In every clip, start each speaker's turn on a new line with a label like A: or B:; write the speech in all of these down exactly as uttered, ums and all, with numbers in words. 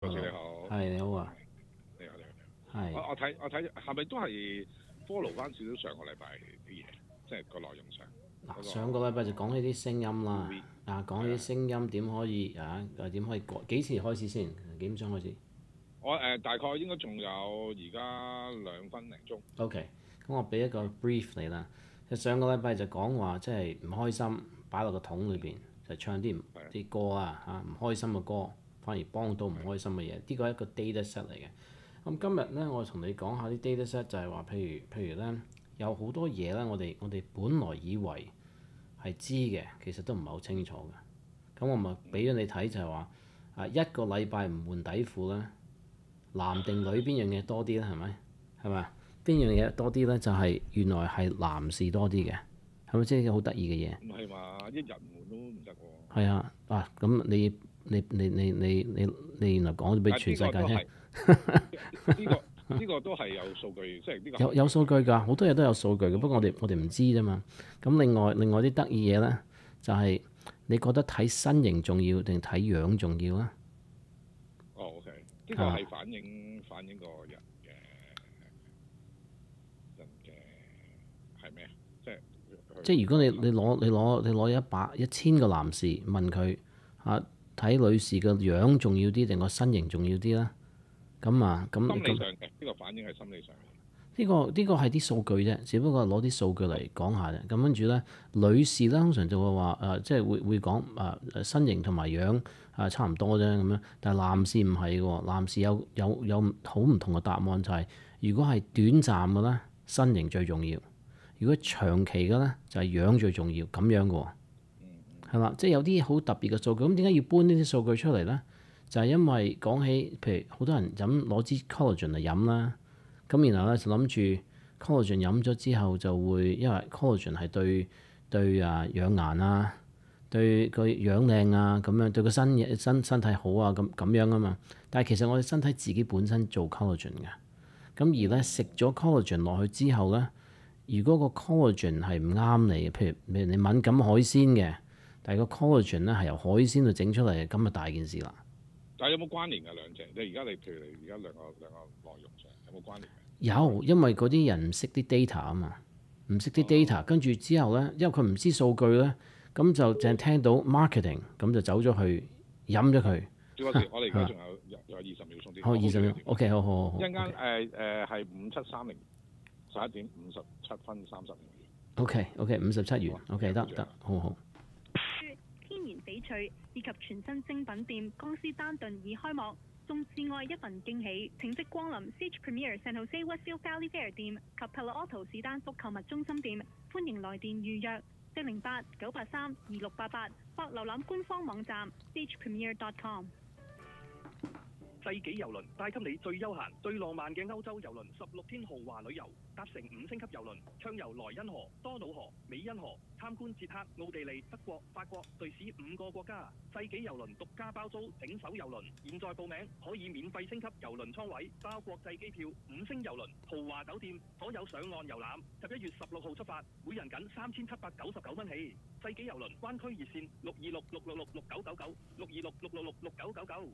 A: 博士你好，
B: 係你好啊，
A: 你好你好。
B: 係。
A: 我我睇我睇係咪都係 follow 翻少少上個禮拜啲嘢，即係個內容上。
B: 嗱，上個禮拜就講起啲聲音啦，啊講起啲聲音點可以啊誒點可以改？幾時開始先？幾點鐘開始？
A: 我誒、呃、大概應該仲有而家兩分零鐘。
B: OK，咁我俾一個 brief 你啦。上個禮拜就講話即係唔開心擺落個桶裏邊，就唱啲啲歌啊嚇唔開心嘅歌，反而幫到唔開心嘅嘢。呢個係一個 dataset 嚟嘅。咁今日咧，我同你講下啲 dataset 就係話，譬如譬如咧，有好多嘢咧，我哋我哋本來以為係知嘅，其實都唔係好清楚嘅。咁我咪俾咗你睇就係話啊，一個禮拜唔換底褲咧，男定女邊樣嘢多啲咧？係咪？係咪？邊樣嘢多啲咧？就係原來係男士多啲嘅，係咪？即係好得意嘅嘢。
A: 唔係嘛？一日換都唔得喎。
B: 係啊，啊咁你你你你你你你原來講咗俾全世界聽。
A: 呢個呢個都係有數據，即係呢個
B: 有有數據㗎，好多嘢都有數據嘅，不過我哋我哋唔知啫嘛。咁另外另外啲得意嘢咧，就係你覺得睇身形重要定睇樣重要啊？
A: 哦 ，OK，呢個係反映反映個人嘅人嘅係咩啊？即係
B: 即係如果你你攞你攞你攞一百一千個男士問佢啊，睇女士嘅樣重要啲定個身形重要啲啦？咁啊，咁
A: 心理上嘅呢個反應係心理上嘅。
B: 呢個呢個係啲數據啫，只不過攞啲數據嚟講下啫。咁跟住咧，女士咧通常就會話誒，即係會會講誒身形同埋樣啊差唔多啫咁樣。但係男士唔係喎，男士有有有好唔同嘅答案，就係如果係短暫嘅咧，身形最重要；如果長期嘅咧，就係樣最重要咁樣嘅喎。係啦，即係有啲好特別嘅數據。咁點解要搬呢啲數據出嚟咧？就係因為講起，譬如好多人飲攞支 Collagen 嚟飲啦，咁然後咧就諗住 Collagen 飲咗之後就會，因為 Collagen 係對對啊養顏啊，對個樣靚啊，咁樣對個身身身體好啊，咁咁樣啊嘛。但係其實我哋身體自己本身做 Collagen 嘅，咁而咧食咗 Collagen 落去之後咧，如果個 Collagen 係唔啱你嘅，譬如譬如你敏感海鮮嘅，但係個 Collagen 咧係由海鮮度整出嚟嘅，咁啊大件事啦。
A: 但係有冇關聯㗎兩隻？你而家你譬如你而家兩個兩個內容上有冇關聯？
B: 有，因為嗰啲人唔識啲 data 啊嘛，唔識啲 data，跟住之後咧，因為佢唔知數據咧，咁就淨係聽到 marketing，咁就走咗去飲咗佢。
A: 我哋我哋而家仲有有有二十秒鐘啲。
B: 好，二十秒。OK， 好好好。
A: 一陣間誒誒係五七三零十一點五十七分三十秒。
B: OK OK， 五十七元。OK 得得，好好。
C: 天然翡翠以及全新精品店江詩丹頓已開幕，送摯愛一份驚喜，請即光臨 Sage Premier San Jose Westfield Valley Fair 店及 Palo Alto 士丹福購物中心店，歡迎來電預約四零八九八三二六八八或瀏覽官方網站 sage premier dot com。
D: 世紀郵輪帶給你最休閒、最浪漫嘅歐洲郵輪十六天豪華旅遊，搭乘五星級郵輪暢遊萊茵河、多瑙河、美茵河，參觀捷克、奧地利、德國、法國、瑞士五個國家。世紀郵輪獨家包租整手郵輪，現在報名可以免費升級郵輪艙位，包國際機票、五星郵輪、豪華酒店，所有上岸遊覽。十一月十六號出發，每人僅三千七百九十九蚊起。世紀郵輪灣區熱線六二六六六六六九九九六二六六六六六九九九。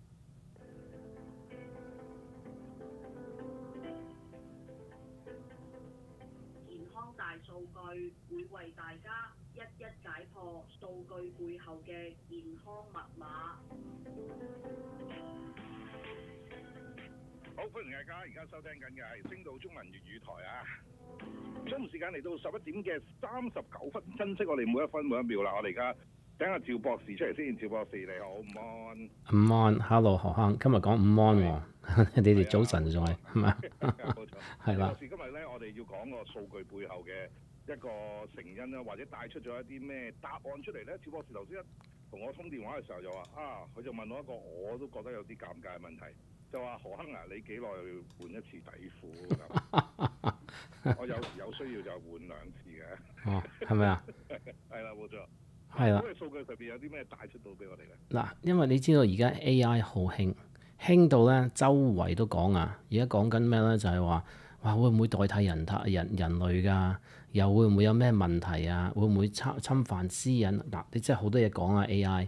E: 大數據會為大家一一解破數據背後嘅健康密碼。
A: 好，歡迎大家而家收聽緊嘅係星島中文粵語台啊！中午時間嚟到十一點嘅三十九分，珍惜我哋每一分每一秒啦！我哋而家等下趙博士出嚟先。趙博士你好，午安。
B: 午安 ，Hello 何生，今日講午安喎，你哋早晨仲係係咪？
A: 冇錯，
B: 係啦。
A: 博士今日咧，我哋要講個數據背後嘅一個成因啦，或者帶出咗一啲咩答案出嚟咧？趙博士頭先一同我通電話嘅時候就話啊，佢就問我一個我都覺得有啲尷尬嘅問題，就話何生啊，你幾耐換一次底褲咁？我有時有需要就換兩次嘅。
B: 哦，係咪啊？
A: 係啦，冇錯。
B: 係啦。
A: 咁嘅數據上邊有啲咩帶出到俾我哋咧？
B: 嗱，因為你知道而家 A I 好興，興到咧周圍都講啊。而家講緊咩咧？就係話哇，會唔會代替人太人人類㗎？又會唔會有咩問題啊？會唔會侵侵犯私隱？嗱，你真係好多嘢講啊 A I。咁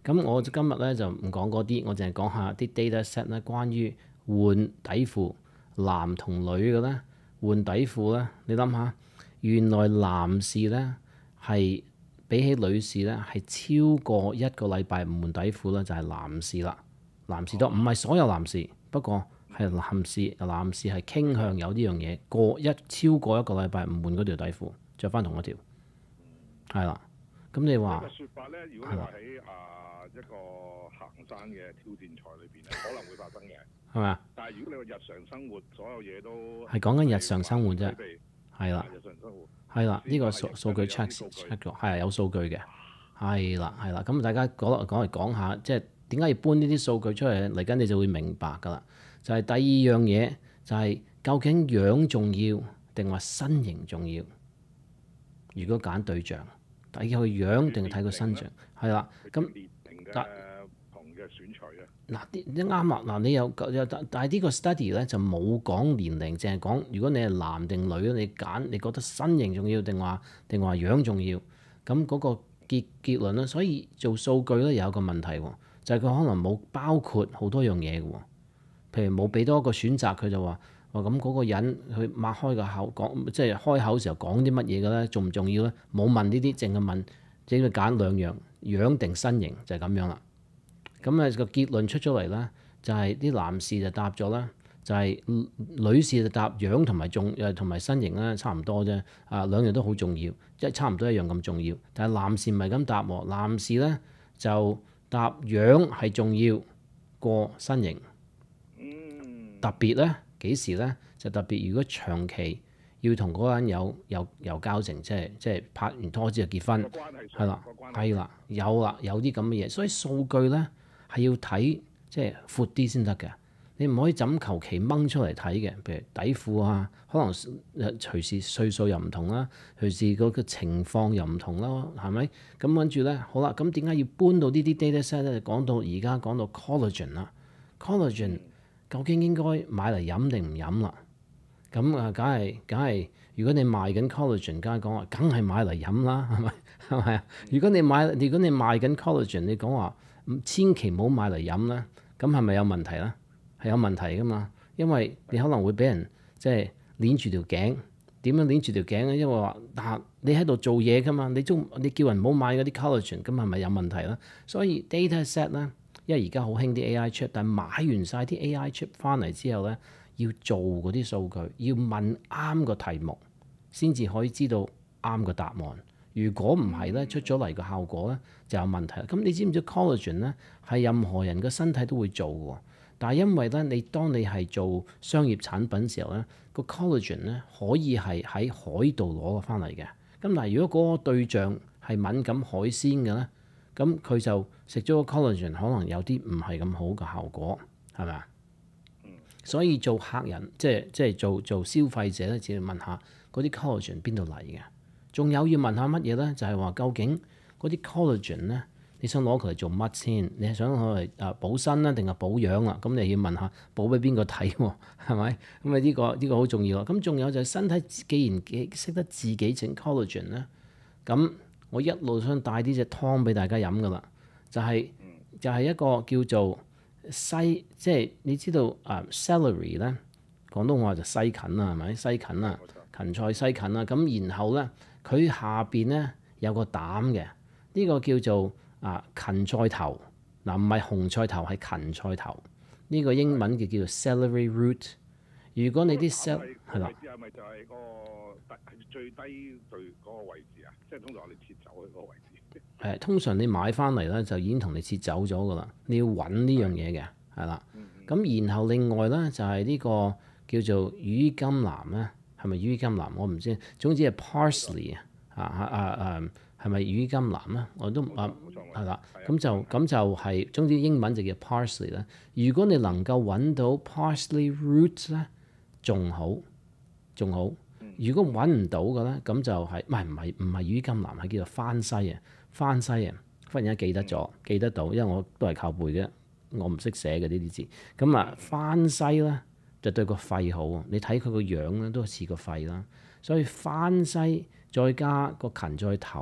B: 咁我今日咧就唔講嗰啲，我淨係講下啲 dataset 咧，關於換底褲男同女嘅咧換底褲咧，你諗下，原來男士咧係比起女士咧係超過一個禮拜唔換底褲咧，就係男士啦。男士多，唔係所有男士，不過係男士，男士係傾向有呢樣嘢，過一超過一個禮拜唔換嗰條底褲，着翻同一條，係啦。咁你話？
A: 呢個説法咧，如果你話喺啊一個行山嘅挑戰賽裏邊咧，可能會發生嘅，係
B: 咪啊？
A: 但係如果你話日常生活所有嘢都
B: 係講緊日常生活啫，係啦，
A: 日常生活
B: 係啦，呢個數數據 check check 咗，係有數據嘅，係啦係啦。咁大家講嚟講嚟講下，即係點解要搬呢啲數據出嚟？嚟緊你就會明白㗎啦。就係第二樣嘢，就係究竟樣重要定話身形重要？如果揀對象。睇佢樣定係睇佢身長，係啦。咁但
A: 同嘅選取啊，
B: 嗱啲啲啱啦。嗱你有有但係呢個 study 咧就冇講年齡，淨係講如果你係男定女，你揀你覺得身形重要定話定話樣重要？咁嗰個結結論咧，所以做數據咧有一個問題喎，就係、是、佢可能冇包括好多樣嘢嘅喎，譬如冇俾多一個選擇，佢就話。哇！咁嗰個人佢擘開個口講，即係開口時候講啲乜嘢嘅咧，重唔重要咧？冇問呢啲，淨係問，只係揀兩樣，樣定身形就係、是、咁樣啦。咁啊個結論出咗嚟咧，就係、是、啲男士就答咗啦，就係、是、女士就答樣同埋重誒同埋身形咧差唔多啫。啊兩樣都好重要，即係差唔多一樣咁重要。但係男士唔係咁答喎，男士咧就答樣係重要過身形。特別咧。幾時咧？就特別如果長期要同嗰個人有有有交情，即係即係拍完拖之後結婚，係啦，係啦，有啦，有啲咁嘅嘢。所以數據咧係要睇即係闊啲先得嘅。你唔可以咁求其掹出嚟睇嘅。譬如底褲啊，可能誒隨時歲數又唔同啦，隨時嗰個情況又唔同啦，係咪？咁跟住咧，好啦，咁點解要搬到呢啲 dataset 咧？講到而家講到 collagen 啦 ，collagen。究竟應該買嚟飲定唔飲啦？咁啊，梗係梗係。如果你賣緊 collagen，梗係講話，梗係買嚟飲啦，係咪？係咪啊？如果你買，如果你賣緊 collagen，你講話千祈唔好買嚟飲啦，咁係咪有問題咧？係有問題噶嘛？因為你可能會俾人即係捏住條頸。點樣捏住條頸咧？因為話嗱，你喺度做嘢噶嘛，你中你叫人唔好買嗰啲 collagen，咁係咪有問題咧？所以 dataset 咧。因為而家好興啲 A I chip，但係買完晒啲 A I chip 翻嚟之後咧，要做嗰啲數據，要問啱個題目，先至可以知道啱個答案。如果唔係咧，出咗嚟個效果咧就有問題啦。咁你知唔知 collagen 咧係任何人嘅身體都會做嘅？但係因為咧，你當你係做商業產品嘅時候咧，個 collagen 咧可以係喺海度攞翻嚟嘅。咁但係如果嗰個對象係敏感海鮮嘅咧？咁佢就食咗個 collagen，可能有啲唔係咁好嘅效果，係咪啊？嗯、所以做客人，即係即係做做消費者咧，只要問下嗰啲 collagen 邊度嚟嘅。仲有要問下乜嘢咧？就係、是、話究竟嗰啲 collagen 咧，你想攞佢嚟做乜先？你係想攞嚟誒補身啦，定係保養啊？咁你要問下補俾邊個睇喎？係咪？咁啊呢個呢、這個好重要咯。咁仲有就係身體既然識得自己整 collagen 咧，咁。我一路想帶呢隻湯俾大家飲噶啦，就係、是、就係、是、一個叫做西，即係你知道啊 celery 咧，廣東話就西芹啦，係咪西芹啊？芹菜西芹啊，咁然後咧佢下邊咧有個膽嘅，呢、這個叫做啊芹菜頭，嗱唔係紅菜頭係芹菜頭，呢、這個英文嘅叫做 celery root。如果你啲 cell 係啦，
A: 係咪就係個低最低對嗰個位置啊？即係通常我哋切走佢嗰個位置。
B: 誒，通常你買翻嚟咧就已經同你切走咗噶啦，你要揾呢樣嘢嘅，係啦。咁、嗯、然後另外咧就係、是、呢個叫做羽甘藍咧，係咪羽甘藍？我唔知，總之係 parsley 啊啊啊啊，係咪羽甘藍咧？我都啊係啦。咁就咁就係、是，總之英文就叫 parsley 啦。如果你能夠揾到 parsley roots 咧，仲好，仲好。如果揾唔到嘅咧，咁就係唔係唔係唔係羽甘藍，係叫做番西啊，番西啊，忽然間記得咗，記得到，因為我都係靠背嘅，我唔識寫嘅呢啲字。咁啊，番西咧就對個肺好啊，你睇佢個樣咧都似個肺啦。所以番西再加個芹菜頭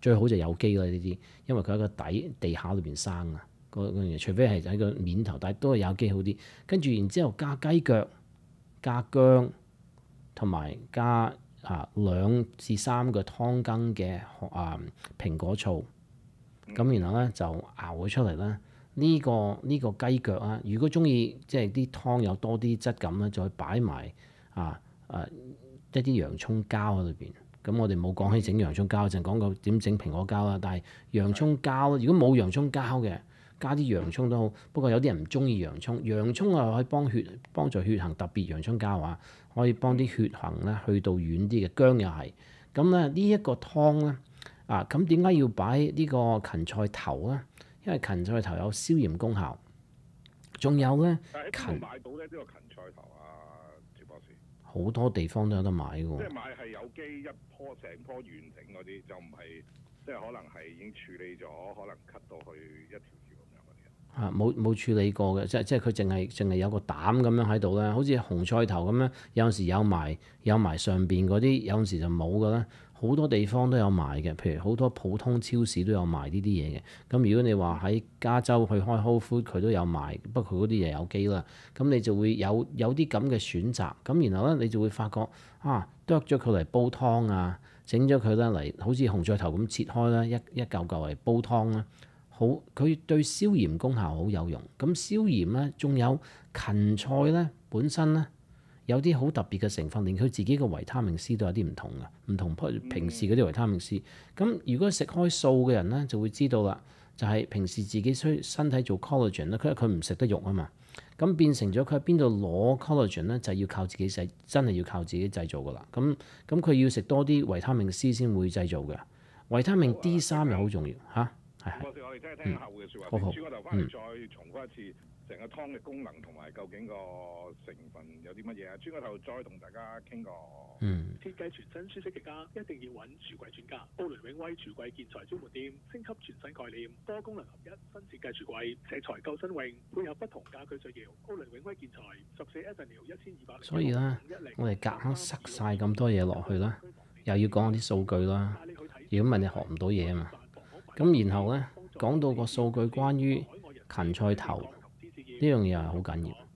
B: 最好就有機啦呢啲，因為佢喺個底地下裏邊生啊，嗰嗰樣嘢，除非係喺個面頭，但係都係有機好啲。跟住然之後加雞腳、加薑，同埋加啊兩至三個湯羹嘅啊蘋果醋，咁然後咧就熬咗出嚟啦。呢、這個呢、這個雞腳啊，如果中意即係啲湯有多啲質感咧，再擺埋啊啊一啲洋葱膠喺裏邊。咁我哋冇講起整洋葱膠，淨講過點整蘋果膠啦。但係洋葱膠，如果冇洋葱膠嘅，加啲洋葱都好。不過有啲人唔中意洋葱，洋葱啊可以幫血幫助血行，特別洋葱膠啊，可以幫啲血行咧去到遠啲嘅。薑又係。咁咧呢一個湯咧啊，咁點解要擺呢個芹菜頭咧？因為芹菜頭有消炎功效，仲有咧芹
A: 買到咧呢個芹菜頭啊，趙博士。
B: 好多地方都有得買嘅喎。
A: 即係買係有機一棵成棵完整嗰啲，就唔係即係可能係已經處理咗，可能 cut 到去一條條咁樣嗰啲。
B: 嚇冇冇處理過嘅，即係即係佢淨係淨係有個膽咁樣喺度咧，好似紅菜頭咁樣，有陣時有埋有埋上邊嗰啲，有陣時就冇嘅啦。好多地方都有賣嘅，譬如好多普通超市都有賣呢啲嘢嘅。咁如果你話喺加州去開 Whole Foods，佢都有賣，不過佢嗰啲嘢有機啦。咁你就會有有啲咁嘅選擇。咁然後咧，你就會發覺啊，剁咗佢嚟煲湯啊，整咗佢咧嚟好似紅菜頭咁切開啦，一一嚿嚿嚟煲湯啦。好，佢對消炎功效好有用。咁消炎咧，仲有芹菜咧本身咧。有啲好特別嘅成分，連佢自己嘅維他命 C 都有啲唔同嘅，唔同平時嗰啲維他命 C。咁如果食開素嘅人咧，就會知道啦，就係、是、平時自己需身體做 collagen 咧，佢佢唔食得肉啊嘛，咁變成咗佢喺邊度攞 collagen 咧，就要靠自己製，真係要靠自己製造噶啦。咁咁佢要食多啲維他命 C 先會製造嘅，維他命 D 三又好重要嚇，係係。
A: 我哋聽一聽客戶嘅説話。
B: 好好。
A: 轉個頭翻嚟再重複一次。成個湯嘅功能同埋究竟個成分有啲乜嘢啊？轉個頭再同大家傾個。
B: 嗯。
D: 設計全新舒適嘅家，一定要揾櫥櫃專家。奧倫永威櫥櫃建材專門店，升級全新概念，多功能合一，新設計櫥櫃，石材夠新穎，配合不同家居需要。奧倫永威建材十四 Avenue 一千二百零。所以咧，
B: 我哋夾硬塞晒咁多嘢落去啦，又要講啲數據啦。如果唔係你學唔到嘢啊嘛。咁然後咧講到個數據關於芹菜頭。呢樣嘢係好緊要。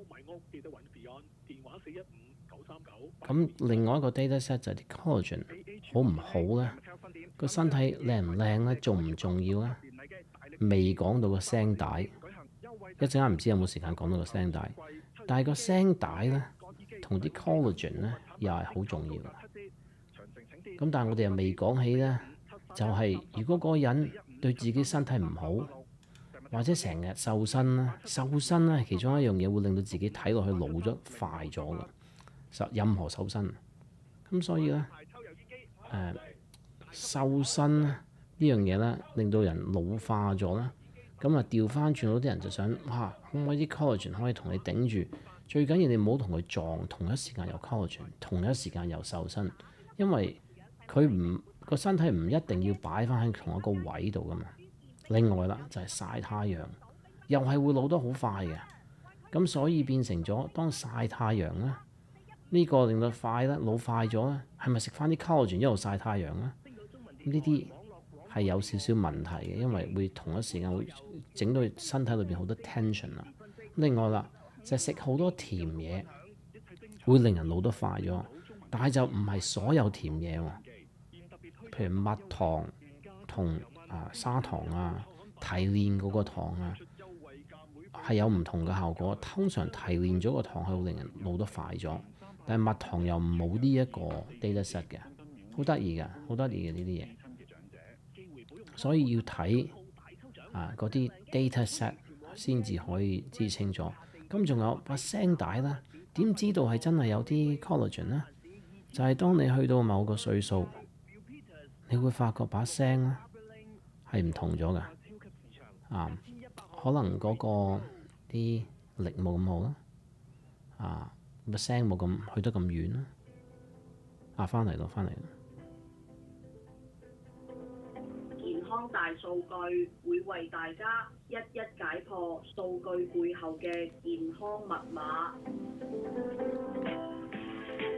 B: 咁另外一個 dataset 就係啲 collagen 好唔好咧？個身體靚唔靚咧？重唔重要咧？未講到個聲帶，一陣間唔知有冇時間講到個聲帶。但係個聲帶咧，同啲 collagen 咧又係好重要嘅。咁但係我哋又未講起咧，就係、是、如果嗰個人對自己身體唔好。或者成日瘦身啦，瘦身咧其中一樣嘢會令到自己睇落去老咗快咗嘅，任何瘦身。咁所以咧，誒、呃、瘦身咧呢樣嘢咧令到人老化咗啦。咁啊調翻轉，嗰啲人就想哇，可唔可以啲 collagen 可以同你頂住？最緊要你唔好同佢撞，同一時間有 collagen，同一時間有瘦身，因為佢唔個身體唔一定要擺翻喺同一個位度噶嘛。另外啦，就係、是、曬太陽，又係會老得好快嘅。咁所以變成咗，當曬太陽咧，呢、這個令到快咧老快咗咧，係咪食翻啲 collagen 一路曬太陽咧？呢啲係有少少問題嘅，因為會同一時間會整到身體裏邊好多 tension 啦。另外啦，就係食好多甜嘢，會令人老得快咗，但係就唔係所有甜嘢喎，譬如蜜糖同。啊，砂糖啊，提煉嗰個糖啊，係有唔同嘅效果。通常提煉咗個糖係會令人老得快咗，但係蜜糖又冇呢一個 dataset 嘅，好得意嘅，好得意嘅呢啲嘢。所以要睇啊嗰啲 dataset 先至可以知清楚。咁仲有把聲帶啦，點知道係真係有啲 collagen 呢？就係、是、當你去到某個歲數，你會發覺把聲咧。係唔同咗㗎，啊，可能嗰個啲力冇咁好啦，啊，個聲冇咁去得咁遠啦，啊，翻嚟咯，翻嚟咯。
E: 健康大數據會為大家一一解破數據背後嘅健康密碼。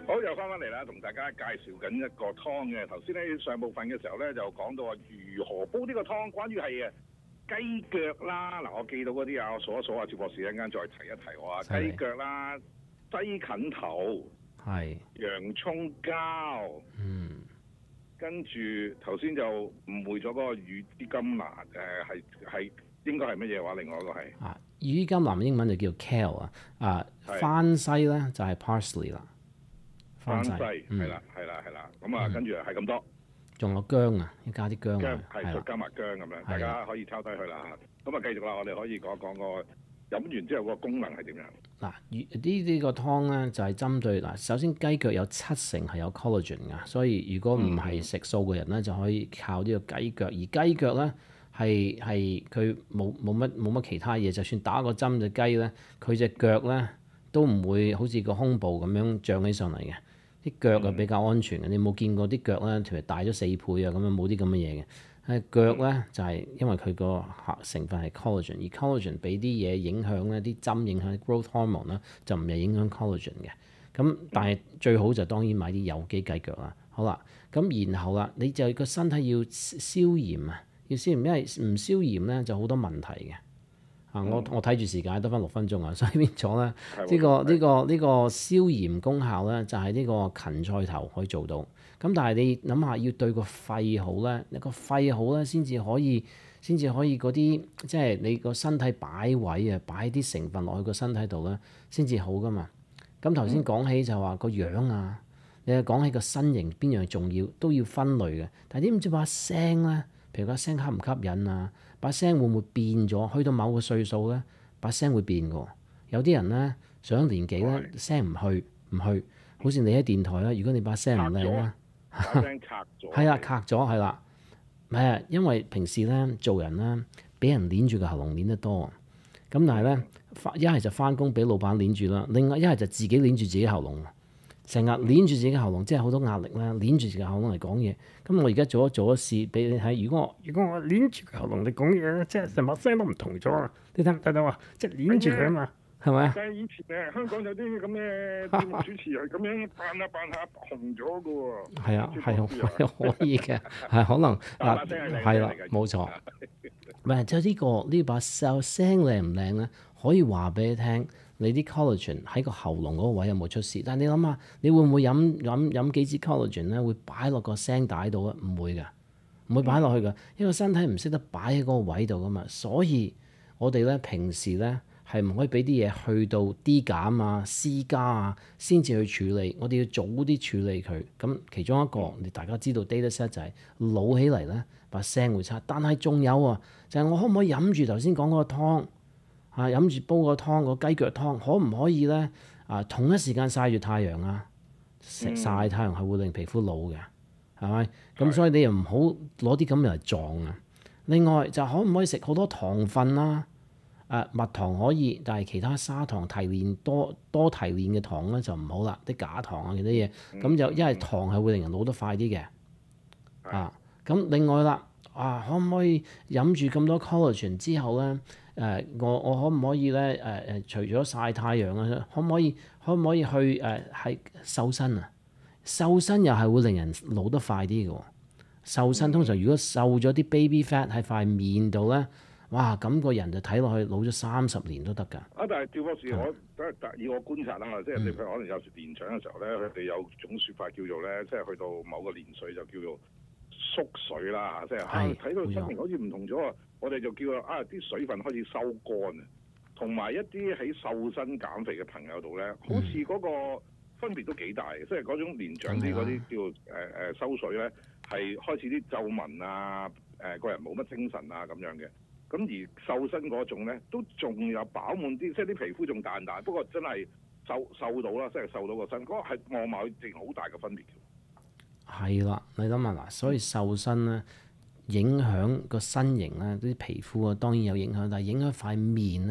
A: 好，又翻返嚟啦，同大家介紹緊一個湯嘅。頭先咧上部分嘅時候咧就講到話如何煲呢個湯，關於係誒雞腳啦。嗱，我記到嗰啲啊，我數一數啊，趙博士一陣間再提一提我啊。雞腳啦，西芹頭，係洋葱膠，嗯，跟住頭先就誤會咗嗰個乳脂甘藍，誒係係應該係乜嘢話？另外一個係啊，
B: 乳脂甘藍英文就叫 kale 啊，啊番西咧就係 parsley 啦。
A: 番西係啦，係啦，係啦，咁啊，跟住係咁多，
B: 仲有薑啊，要加啲薑啊，
A: 係再加埋薑咁樣，大家可以抄低佢啦。咁啊，繼續啦，我哋可以講講個飲完之後個功能係點樣？嗱，呢呢個湯咧就係針對嗱，首先雞腳有七成係有 collagen 㗎，所以如果唔係食素嘅人咧，就可以靠呢個雞腳。而雞腳咧係係佢冇冇乜冇乜其他嘢，就算打個針隻雞咧，佢隻腳咧都唔會好似個胸部咁樣脹起上嚟嘅。啲腳啊比較安全嘅，你冇見過啲腳咧，譬如大咗四倍啊咁樣，冇啲咁嘅嘢嘅。誒腳咧就係、是、因為佢個成分係 collagen，而 collagen 俾啲嘢影響咧，啲針影響啲 growth hormone 啦，就唔係影響 collagen 嘅。咁但係最好就當然買啲有機雞腳啦。好啦，咁然後啦，你就個身體要消炎啊，要消炎，因為唔消炎咧就好多問題嘅。啊！我我睇住時間得翻六分鐘啊，所以變咗咧呢個呢個呢個消炎功效咧，就係呢個芹菜頭可以做到。咁但係你諗下，要對個肺好咧，你個肺好咧，先至可以先至可以嗰啲即係你個身體擺位啊，擺啲成分落去個身體度咧，先至好噶嘛。咁頭先講起就話個樣啊，你又講起個身形邊樣重要，都要分類嘅。但係點知把聲咧，譬如個聲吸唔吸引啊？把聲會唔會變咗？去到某個歲數咧，把聲會變嘅。有啲人咧上咗年紀咧，聲唔去唔去，好似你喺電台啦。如果你把聲唔靚咧， 把聲卡咗。
B: 係啊，卡咗係啦。係啊，因為平時咧做人咧，俾人捏住個喉嚨捏得多。咁但係咧，一係就翻工俾老闆捏住啦，另外一係就自己捏住自己喉嚨。成日捏住自己喉嚨，即係好多壓力啦。捏住自己喉嚨嚟講嘢，咁我而家做一做一試俾你睇。如果我如果我捏住個喉嚨嚟講嘢，即係成把聲都唔同咗啊！你睇唔睇到啊？即係捏住佢啊嘛，係咪啊？
A: 但係以前誒香港有啲咁嘅節目主持係咁樣扮下扮下紅咗嘅喎。
B: 係啊，係可以嘅，係可能嗱，係啦，冇錯。唔係，就呢個呢把聲聲靚唔靚咧？可以話俾你聽。你啲 collagen 喺個喉嚨嗰個位有冇出事？但係你諗下，你會唔會飲飲飲幾支 collagen 咧？會擺落個聲帶度啊？唔會㗎，唔會擺落去㗎，因為身體唔識得擺喺嗰個位度㗎嘛。所以我哋咧平時咧係唔可以俾啲嘢去到 D 減啊、C 加啊，先至去處理。我哋要早啲處理佢。咁其中一個，你大家知道 Datasets 就係老起嚟咧把聲會差。但係仲有啊，就係、是、我可唔可以飲住頭先講嗰個湯？啊！飲住煲個湯，個雞腳湯，可唔可以咧？啊，同一時間曬住太陽啊！食曬太陽係會令皮膚老嘅，係咪？咁所以你又唔好攞啲咁嚟撞啊！另外就可唔可以食好多糖分啦？誒、啊，蜜糖可以，但係其他砂糖、提煉多多提煉嘅糖咧就唔好啦，啲假糖啊，其他嘢咁就因為糖係會令人老得快啲嘅。啊，咁另外啦，啊，可唔可以飲住咁多 collagen 之後咧？誒、呃、我我可唔可以咧？誒、呃、誒，除咗曬太陽啊，可唔可以可唔可以去誒係、呃、瘦身啊？瘦身又係會令人老得快啲嘅喎。瘦身通常如果瘦咗啲 baby fat 喺塊面度咧，哇咁個人就睇落去老咗三十年都得㗎。啊！
A: 但係趙博士，我以我觀察啦，即係你譬如可能有時年長嘅時候咧，佢哋有種説法叫做咧，即係去到某個年歲就叫做縮水啦，即係睇到身形好似唔同咗啊！我哋就叫啊啲水分開始收乾啊，同埋一啲喺瘦身減肥嘅朋友度咧，好似嗰個分別都幾大嘅，即係嗰種年長啲嗰啲叫誒誒、呃、收水咧，係開始啲皺紋啊，誒、呃、個人冇乜精神啊咁樣嘅。咁而瘦身嗰種咧，都仲有飽滿啲，即係啲皮膚仲彈彈，不過真係瘦瘦到啦，即係瘦到個身，嗰、那個係外貌淨好大嘅分別。
B: 係啦，你諗下嗱，所以瘦身咧。影響個身形咧，啲皮膚啊當然有影響，但係影響塊面咧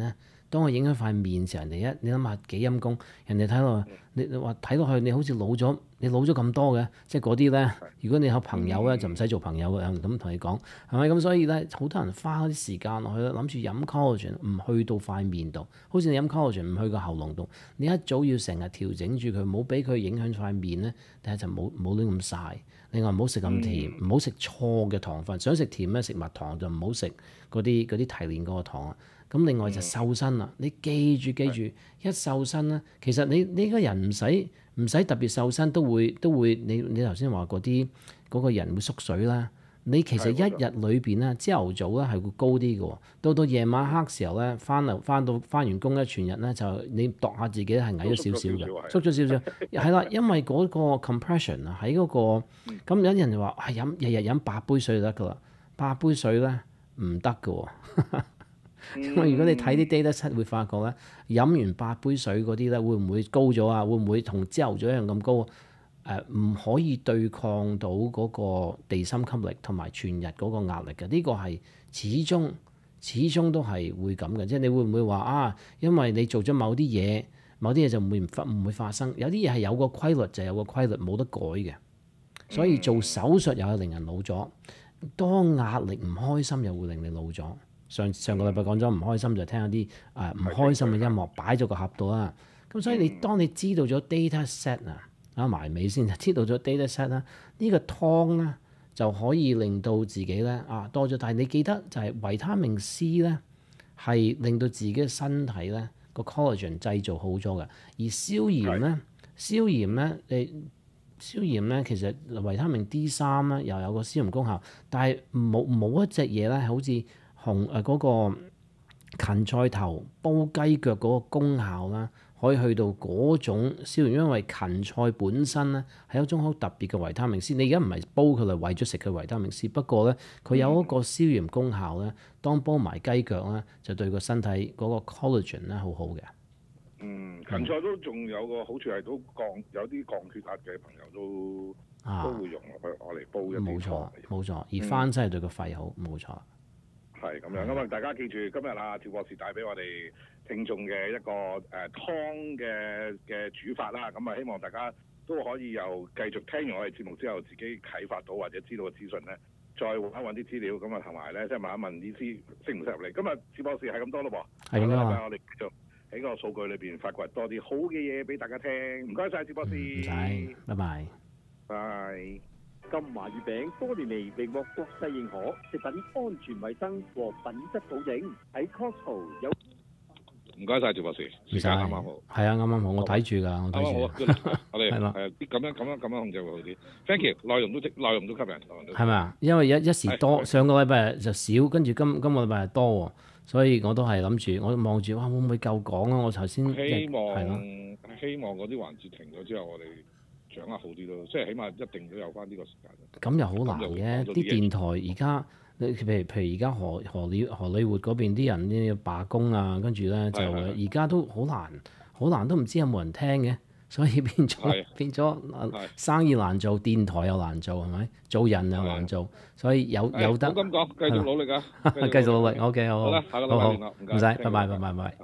B: 當佢影響塊面時，人哋一你諗下幾陰功，人哋睇落你你話睇落去你好似老咗，你老咗咁多嘅，即係嗰啲咧。如果你有朋友咧，就唔使做朋友嘅，咁同你講係咪咁？所以咧，好多人花啲時間落去咧，諗住飲 collagen 唔去到塊面度，好似你飲 collagen 唔去個喉嚨度，你一早要成日調整住佢，唔好俾佢影響塊面咧。第一就冇冇亂咁曬，另外唔好食咁甜，唔好食錯嘅糖分。想食甜咧，食蜜糖就唔好食嗰啲嗰啲提煉嗰個糖啊。咁另外就瘦身啦，你記住記住，一瘦身咧，其實你呢個人唔使唔使特別瘦身都會都會，你你頭先話嗰啲嗰個人會縮水啦。你其實一日裏邊咧，朝頭早咧係會高啲嘅喎，到到夜晚黑時候咧，翻嚟翻到翻完工咧，全日咧就你度下自己係矮咗少少嘅，縮咗少少，係啦，因為嗰個 compression 啊喺嗰個，咁有啲人就話係飲日日飲八杯水就得㗎啦，八杯水咧唔得嘅喎。因為如果你睇啲 Datasets 會發覺咧，飲完八杯水嗰啲咧，會唔會高咗啊？會唔會同朝頭早一樣咁高？誒、呃，唔可以對抗到嗰個地心吸力同埋全日嗰個壓力嘅。呢、這個係始終始終都係會咁嘅。即係你會唔會話啊？因為你做咗某啲嘢，某啲嘢就唔會唔發唔會發生。有啲嘢係有個規律就有個規律，冇得改嘅。所以做手術又係令人老咗，當壓力唔開心又會令你老咗。上上個禮拜講咗唔開心就聽一啲誒唔開心嘅音樂擺咗個盒度啦。咁所以你當你知道咗 Dataset 啊，啊埋尾先就知道咗 Dataset 啦，呢個湯咧就可以令到自己咧啊多咗。但係你記得就係維他命 C 咧係令到自己嘅身體咧個 collagen 製造好咗嘅。而消炎咧，消炎咧你消炎咧其實維他命 D 三咧又有個消炎功效，但係冇冇一隻嘢咧係好似紅誒嗰個芹菜頭煲雞腳嗰個功效啦，可以去到嗰種消炎，因為芹菜本身咧係一種好特別嘅維他命 C。你而家唔係煲佢嚟為咗食佢維他命 C，不過咧佢有一個消炎功效咧，當煲埋雞腳咧就對個身體嗰個 collagen 咧好好嘅。
A: 嗯，芹菜都仲有個好處係都降有啲降血壓嘅朋友都、啊、都會用落去我嚟煲一啲。冇錯冇錯，而番真係對個肺好，冇錯。係咁樣，咁啊大家記住今日啊趙博士帶俾我哋聽眾嘅一個誒、呃、湯嘅嘅煮法啦，咁啊希望大家都可以又繼續聽完我哋節目之後，自己啟發到或者知道嘅資訊咧，再揾一揾啲資料，咁啊同埋咧即係問一問呢啲適唔適合你。今日趙博士係咁多咯噃，係啊，我哋繼續喺個數據裏邊發掘多啲好嘅嘢俾大家聽。唔該晒趙博士，唔
B: 使，拜拜，
A: 拜。
F: 金華月餅多年嚟榮獲國際認可，食品安全衛生和品質保證。喺 Costco 有。
A: 唔該晒趙博士，時間啱啱好。
B: 係啊，啱啱好，我睇住㗎，我睇住。
A: 我哋係咯，係咁樣咁樣咁樣控制會好啲。Thank you，內容都內容都吸引。
B: 係咪啊？因為一一時多，上個禮拜就少，跟住今今個禮拜係多喎，所以我都係諗住，我望住哇，會唔會夠講啊？我頭先
A: 希望希望嗰啲環節停咗之後，我哋掌握好啲咯，即係起碼一定都有翻呢個時間。咁又好難嘅，啲電台而家，你譬如譬如而家荷荷里荷里活嗰邊啲人呢要罷工啊，跟住咧就而家都好難，好難都唔知有冇人聽嘅，所以變咗變咗生意難做，電台又難做，係咪？做人又難做，所以有有得。咁講，繼續努力啊！繼續努力 ，OK， 好。好啦，下個禮拜見啦，唔使，拜拜，拜拜，拜拜。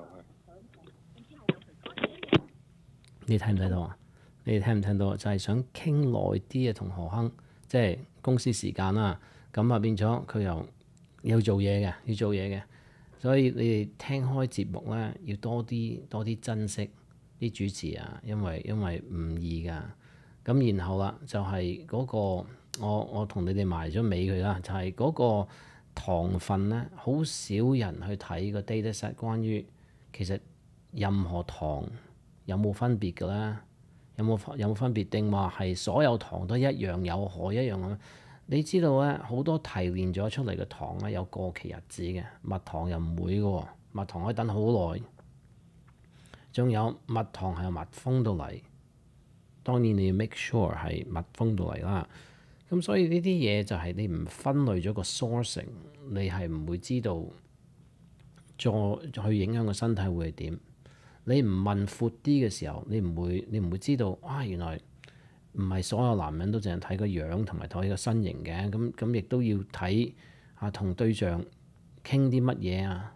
A: 你睇唔睇到啊？你哋聽唔聽到？就係、是、想傾耐啲啊，同何亨，即係公司時間啦。咁啊變咗佢又要做嘢嘅，要做嘢嘅。所以你哋聽開節目咧，要多啲多啲珍惜啲主持啊，因為因為唔易㗎。咁然後啦，就係、是、嗰、那個我我同你哋埋咗尾佢啦，就係、是、嗰個糖分咧，好少人去睇個 Dataset 關於其實任何糖有冇分別㗎咧？有冇有冇分別定話係所有糖都一樣有害一樣咁？你知道咧，好多提煉咗出嚟嘅糖咧有過期日子嘅，蜜糖又唔會嘅喎，蜜糖可以等好耐。仲有蜜糖係由蜜蜂到嚟，當然你要 make sure 係蜜蜂到嚟啦。咁所以呢啲嘢就係你唔分類咗個 sourcing，你係唔會知道再去影響個身體會係點。你唔問闊啲嘅時候，你唔會你唔會知道啊！原來唔係所有男人都淨係睇個樣同埋睇個身形嘅，咁咁亦都要睇啊同對象傾啲乜嘢啊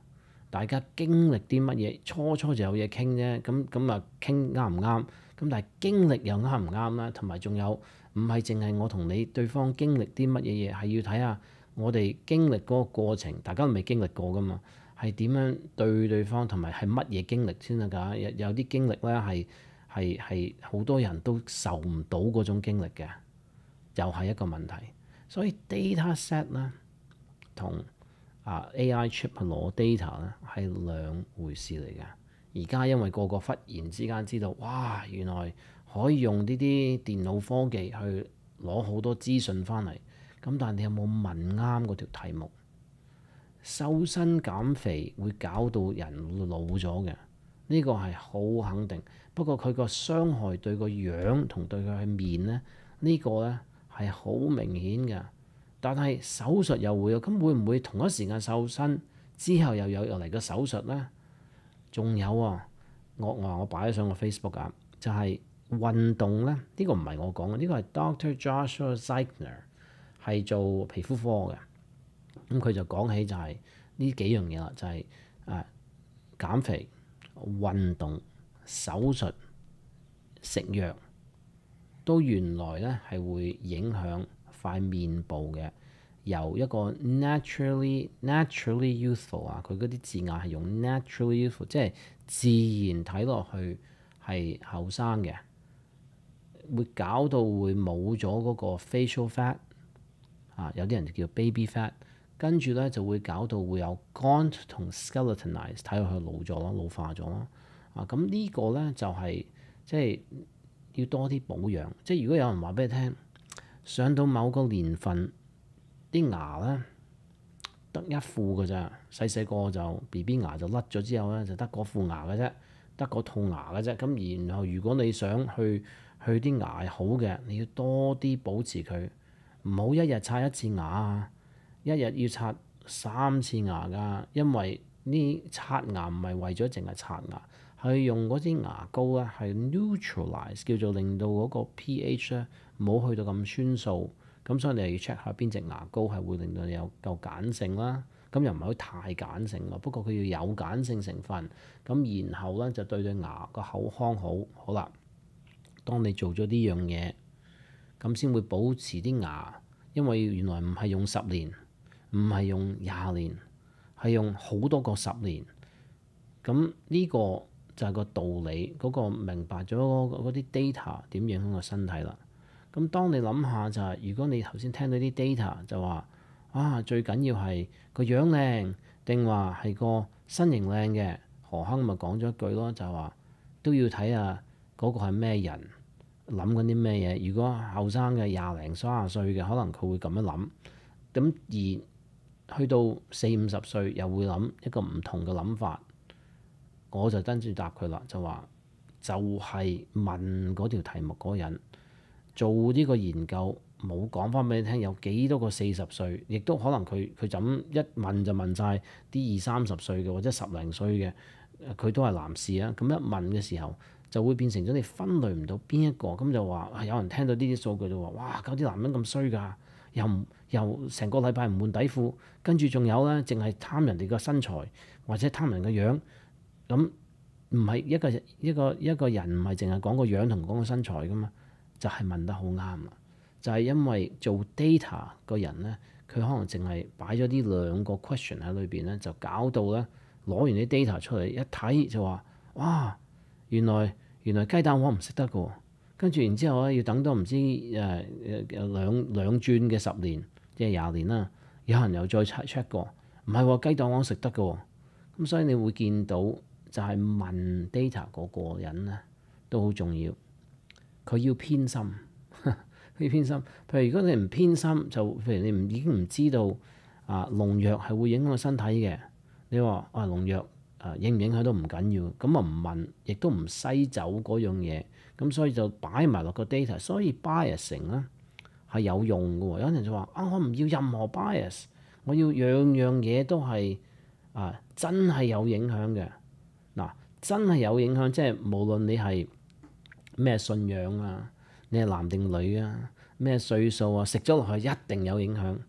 B: 大家經歷啲乜嘢，初初就有嘢傾啫，咁咁啊傾啱唔啱？咁但係經歷又啱唔啱啦？同埋仲有唔係淨係我同你對方經歷啲乜嘢嘢，係要睇下我哋經歷嗰個過程，大家都未經歷過噶嘛，係點樣對對方，同埋係乜嘢經歷先得㗎？有有啲經歷咧係係係好多人都受唔到嗰種經歷嘅，又係一個問題。所以 dataset 咧同啊 A I chip 去攞 data 咧係兩回事嚟嘅。而家因為個個忽然之間知道，哇，原來可以用呢啲電腦科技去攞好多資訊翻嚟。咁但係你有冇問啱嗰條題目？瘦身減肥會搞到人老咗嘅，呢個係好肯定。不過佢個傷害對個樣同對佢嘅面咧，呢個咧係好明顯嘅。但係手術又會有，咁會唔會同一時間瘦身之後又有又嚟個手術咧？仲有啊，我我話我擺咗上個 Facebook 啊，就係運動咧，呢個唔係我講嘅，呢個係 Doctor Joshua Zeigner 係做皮膚科嘅。咁佢就講起就係呢幾樣嘢啦，就係誒減肥、運動、手術、食藥，都原來咧係會影響塊面部嘅，由一個 naturally naturally youthful 啊，佢嗰啲字眼係用 naturally youthful，即係自然睇落去係後生嘅，會搞到會冇咗嗰個 facial fat 啊，有啲人就叫 baby fat。跟住咧就會搞到會有 gaunt 同 skeletonized，睇落去老咗咯，老化咗咯。啊，咁呢個咧就係、是、即係要多啲保養。即係如果有人話俾你聽，上到某個年份，啲牙咧得一副㗎咋，細細個就 B B 牙就甩咗之後咧，就得嗰副牙嘅啫，得嗰套牙嘅啫。咁然後如果你想去去啲牙係好嘅，你要多啲保持佢，唔好一日刷一次牙啊！一日要刷三次牙㗎，因為呢刷牙唔係為咗淨係刷牙，係用嗰啲牙膏咧係 neutralize，叫做令到嗰個 pH 咧唔好去到咁酸素。咁所以你又要 check 下邊隻牙膏係會令到你有夠鹼性啦。咁又唔可以太鹼性咯，不過佢要有鹼性成分。咁然後咧就對對牙個口腔好。好啦，當你做咗呢樣嘢，咁先會保持啲牙，因為原來唔係用十年。唔係用廿年，係用好多個十年。咁呢個就係個道理，嗰、嗰個明白咗嗰啲 data 點影響個身體啦。咁當你諗下就係、係，如果你頭先聽到啲 data 就話，啊最緊要係個樣靚，定話係個身形靚嘅，何鏗咪講咗一句咯，就係話都要睇下嗰個係咩人，諗緊啲咩嘢。如果後生嘅廿零三十歲嘅，可能佢會咁樣諗。咁而去到四五十歲又會諗一個唔同嘅諗法，我就跟住答佢啦，就話就係問嗰條題目嗰個人做呢個研究，冇講翻俾你聽有幾多個四十歲，亦都可能佢佢就咁一問就問晒啲二三十歲嘅或者十零歲嘅，佢都係男士啊。咁一問嘅時候就會變成咗你分類唔到邊一個，咁就話有人聽到呢啲數據就話哇，搞啲男人咁衰㗎，又唔又成個禮拜唔換底褲，跟住仲有咧，淨係貪人哋個身材或者貪人個樣，咁唔係一個一個一個人唔係淨係講個樣同講個身材噶嘛，就係、是、問得好啱啦。就係、是、因為做 data 個人咧，佢可能淨係擺咗呢兩個 question 喺裏邊咧，就搞到咧攞完啲 data 出嚟一睇就話哇，原來原來雞蛋黃唔食得㗎喎，跟住然之後咧要等到唔知誒誒兩兩轉嘅十年。即係廿年啦，有人又再 check 過，唔係喎，雞蛋黃食得嘅喎，咁所以你會見到就係問 data 嗰個人咧都好重要，佢要偏心，佢要偏心。譬如如果你唔偏心，就譬如你唔已經唔知道啊農藥係會影響個身體嘅，你話啊農藥啊影唔影響都唔緊要，咁啊唔問，亦都唔篩走嗰樣嘢，咁所以就擺埋落個 data，所以 biasing 咧。係有用嘅喎，有人就話啊，我唔要任何 bias，我要樣樣嘢都係啊，真係有影響嘅。嗱、啊，真係有影響，即係無論你係咩信仰啊，你係男定女啊，咩歲數啊，食咗落去一定有影響。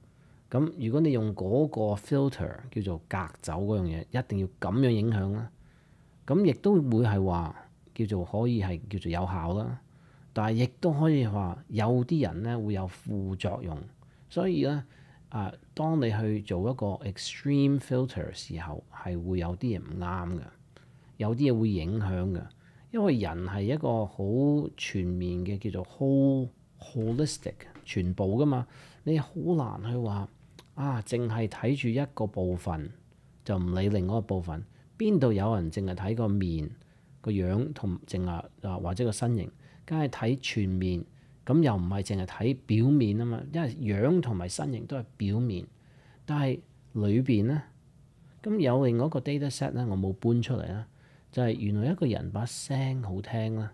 B: 咁如果你用嗰個 filter 叫做隔走嗰樣嘢，一定要咁樣影響啦。咁亦都會係話叫做可以係叫做有效啦，但係亦都可以話有啲人咧會有副作用。所以咧啊，當你去做一個 extreme filter 嘅時候，係會有啲嘢唔啱嘅，有啲嘢會影響嘅。因為人係一個好全面嘅叫做 whole holistic 全部噶嘛，你好難去話啊，淨係睇住一個部分就唔理另外一個部分。邊度有人淨係睇個面個樣同淨係啊或者個身形，梗係睇全面。咁又唔係淨係睇表面啊嘛，因為樣同埋身形都係表面，但係裏邊咧，咁有另外一個 dataset 咧，我冇搬出嚟啦，就係原來一個人把聲好聽啦，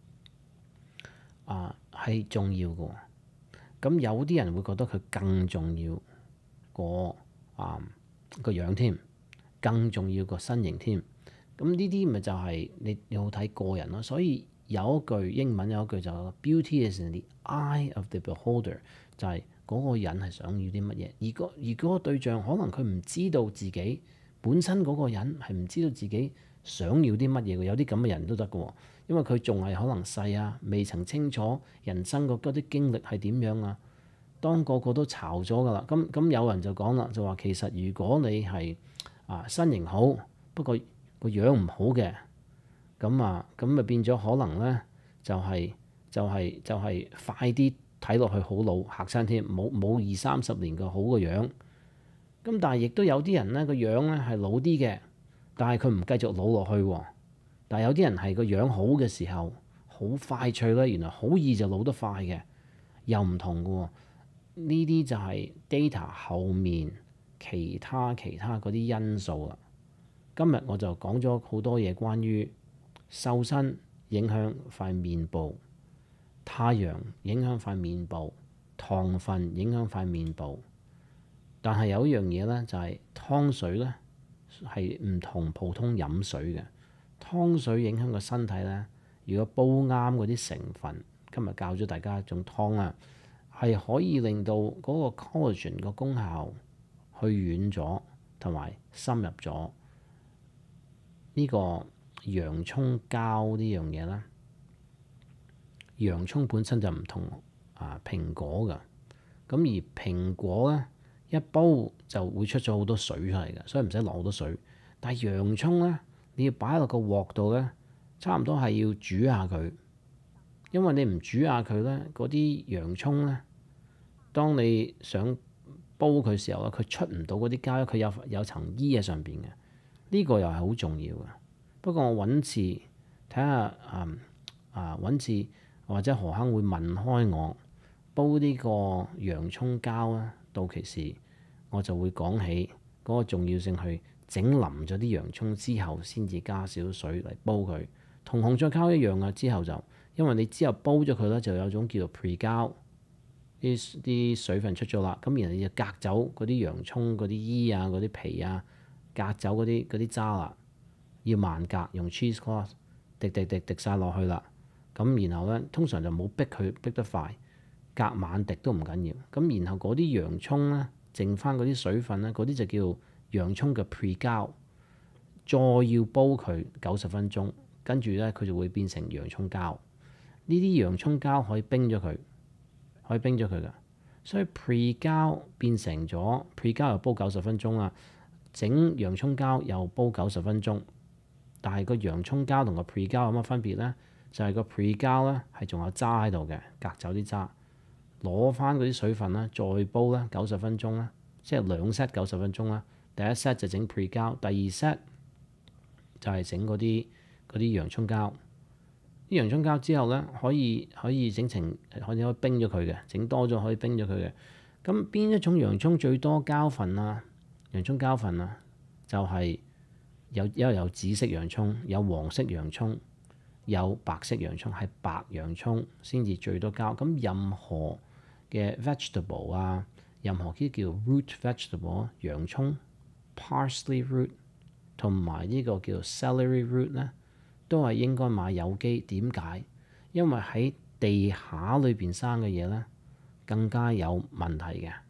B: 啊係重要嘅。咁有啲人會覺得佢更重要過啊個樣添。更重要個身形添，咁呢啲咪就係你你好睇個人咯。所以有一句英文有一句就係 Beauty is in the eye of the beholder， 就係嗰個人係想要啲乜嘢，而個而嗰個對象可能佢唔知道自己本身嗰個人係唔知道自己想要啲乜嘢嘅，有啲咁嘅人都得嘅喎，因為佢仲係可能細啊，未曾清楚人生個嗰啲經歷係點樣啊。當個個都炒咗㗎啦，咁咁有人就講啦，就話其實如果你係啊身形好，不過個樣唔好嘅，咁啊咁咪變咗可能咧就係就係就係快啲睇落去好老嚇親添，冇冇二三十年個好個樣。咁但係亦都有啲人咧個樣咧係老啲嘅，但係佢唔繼續老落去喎。但係有啲人係個樣好嘅時候好快脆咧，原來好易就老得快嘅，又唔同嘅喎。呢啲就係 data 後面其他其他嗰啲因素啦。今日我就講咗好多嘢，關於瘦身影響塊面部，太陽影響塊面部，糖分影響塊面部。但係有一樣嘢咧，就係湯水咧係唔同普通飲水嘅。湯水影響個身體咧，如果煲啱嗰啲成分，今日教咗大家一種湯啊，係可以令到嗰個 collagen 個功效去遠咗，同埋深入咗。呢個洋葱膠呢樣嘢啦，洋葱本身就唔同啊蘋果㗎，咁而蘋果咧一煲就會出咗好多水出嚟嘅，所以唔使落好多水。但係洋葱咧，你要擺落個鑊度咧，差唔多係要煮下佢，因為你唔煮下佢咧，嗰啲洋葱咧，當你想煲佢時候咧，佢出唔到嗰啲膠，佢有有層衣喺上邊嘅。呢個又係好重要嘅。不過我揾次睇下啊啊揾次或者何坑會問開我煲呢個洋葱膠啊，到其時我就會講起嗰個重要性，去整腍咗啲洋葱之後先至加少少水嚟煲佢，同紅醬膠一樣啊。之後就因為你之後煲咗佢咧，就有種叫做 pre 膠，啲啲水分出咗啦，咁然後你就隔走嗰啲洋葱嗰啲衣啊、嗰啲皮啊，隔走嗰啲嗰啲渣啦，要慢隔，用 cheese cloth 滴滴滴滴晒落去啦。咁然後咧，通常就冇逼佢逼得快，隔晚滴都唔緊要。咁然後嗰啲洋葱咧，剩翻嗰啲水分咧，嗰啲就叫洋葱嘅 pre 膠，再要煲佢九十分鐘，跟住咧佢就會變成洋葱膠。呢啲洋葱膠可以冰咗佢。可以冰咗佢㗎，所以 pre 膠變成咗 pre 膠又煲九十分鐘啦，整洋葱膠又煲九十分鐘。但係個洋葱膠同個 pre 膠有乜分別咧？就係、是、個 pre 膠咧係仲有渣喺度嘅，隔走啲渣，攞翻嗰啲水分啦，再煲咧九十分鐘啦，即係兩 set 九十分鐘啦。第一 set 就整 pre 膠，第二 set 就係整嗰啲嗰啲洋葱膠。啲洋葱膠之後咧，可以可以整成可以可以冰咗佢嘅，整多咗可以冰咗佢嘅。咁邊一種洋葱最多膠分啊？洋葱膠分啊，就係、是、有因為有紫色洋葱、有黃色洋葱、有白色洋葱，係白洋葱先至最多膠。咁任何嘅 vegetable 啊，任何啲叫 root vegetable 洋葱、parsley root 同埋呢個叫 celery root 咧，都係應該買有機。點解？因為喺地下裏邊生嘅嘢咧，更加有問題嘅。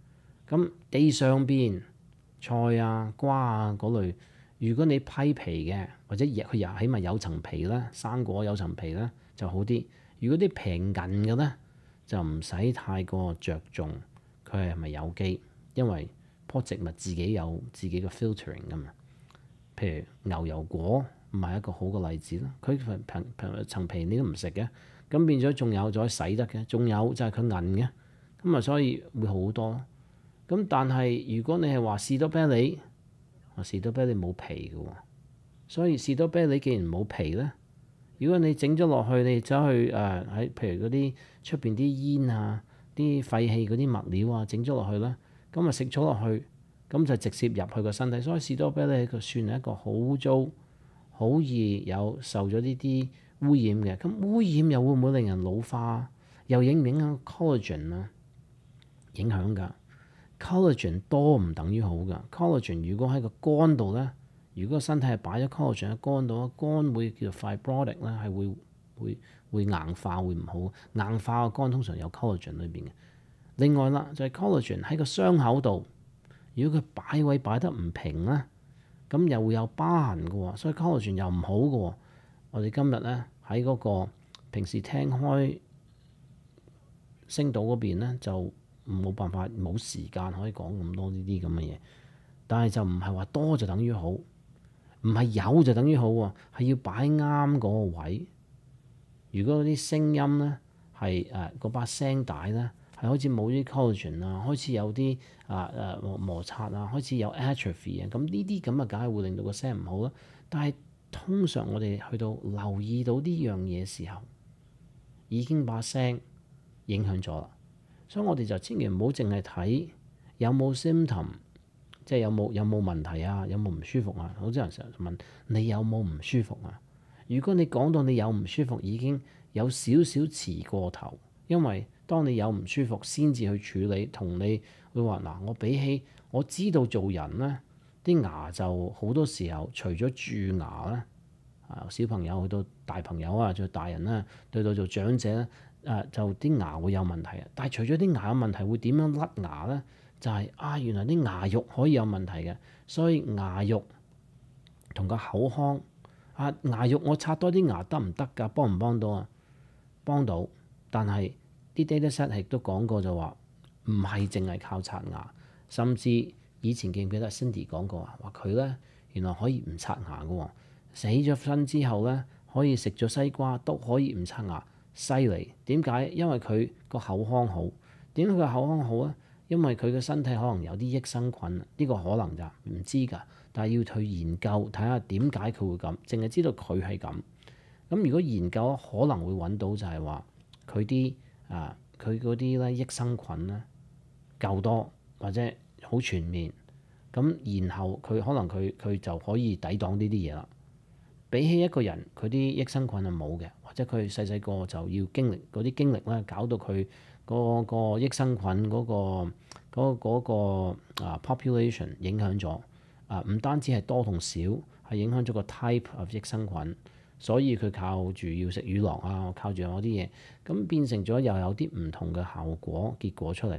B: 咁地上邊菜啊、瓜啊嗰類，如果你批皮嘅，或者佢又起碼有層皮啦，生果有層皮啦就好啲。如果啲平韌嘅咧，就唔使太過着重佢係咪有機，因為棵植物自己有自己嘅 filtering 噶嘛。譬如牛油果唔係一個好嘅例子啦，佢平平平層皮你都唔食嘅，咁變咗仲有再洗得嘅，仲有就係佢韌嘅，咁啊所以會好多。咁但係如果你係話士多啤梨，士多啤梨冇皮嘅喎，所以士多啤梨既然冇皮咧，如果你整咗落去，你走去誒喺、呃、譬如嗰啲出邊啲煙啊、啲廢氣嗰啲物料啊，整咗落去咧，咁啊食咗落去，咁就直接入去個身體。所以士多啤梨佢算係一個好污糟、好易有受咗呢啲污染嘅。咁污染又會唔會令人老化？又影唔影響 collagen 啊？影響㗎。collagen 多唔等於好㗎。collagen 如果喺個肝度咧，如果個身體係擺咗 collagen 喺肝度，肝會叫做 fibrotic 咧，係會會會硬化，會唔好。硬化個肝通常有 collagen 裏邊嘅。另外啦，就係、是、collagen 喺個傷口度，如果佢擺位擺得唔平咧，咁又會有疤痕嘅喎，所以 collagen 又唔好嘅喎。我哋今日咧喺嗰個平時聽開星島嗰邊咧就。冇辦法，冇時間可以講咁多呢啲咁嘅嘢，但係就唔係話多就等於好，唔係有就等於好喎，係要擺啱嗰個位。如果啲聲音咧係誒嗰把聲帶咧係好似冇啲 collagen 啊，開始有啲啊誒摩擦啊，開始有 atrophy 啊，咁呢啲咁啊，梗係會令到個聲唔好啦。但係通常我哋去到留意到呢樣嘢時候，已經把聲影響咗啦。所以我哋就千祈唔好淨係睇有冇 symptom，即係有冇有冇問題啊，有冇唔舒服啊。好多人成日問你有冇唔舒服啊？如果你講到你有唔舒服，已經有少少遲過頭，因為當你有唔舒服先至去處理，同你會話嗱，我比起我知道做人咧，啲牙就好多時候除咗蛀牙咧，啊小朋友去到大朋友啊，做大人啦，對到做長者咧。誒、呃、就啲牙會有問題啊！但係除咗啲牙有問題，會點樣甩牙咧？就係、是、啊，原來啲牙肉可以有問題嘅，所以牙肉同個口腔啊，牙肉我刷多啲牙得唔得㗎？幫唔幫到啊？幫到，但係啲 Datasets 亦都講過就話唔係淨係靠刷牙，甚至以前記唔記得 Cindy 講過啊？話佢咧原來可以唔刷牙嘅喎，死咗身之後咧可以食咗西瓜都可以唔刷牙。犀利，點解？因為佢個口腔好。點解佢個口腔好咧？因為佢嘅身體可能有啲益生菌，呢、這個可能就唔知㗎。但係要去研究睇下點解佢會咁，淨係知道佢係咁。咁如果研究可能會揾到就係話佢啲啊佢嗰啲咧益生菌咧夠多或者好全面。咁然後佢可能佢佢就可以抵擋呢啲嘢啦。比起一個人佢啲益生菌係冇嘅，或者佢細細個就要經歷嗰啲經歷咧，搞到佢嗰個益生菌嗰、嗰個嗰、嗰個啊 population 影響咗啊，唔單止係多同少，係影響咗個 type of 益生菌，所以佢靠住要食乳酪啊，靠住有啲嘢，咁變成咗又有啲唔同嘅效果結果出嚟。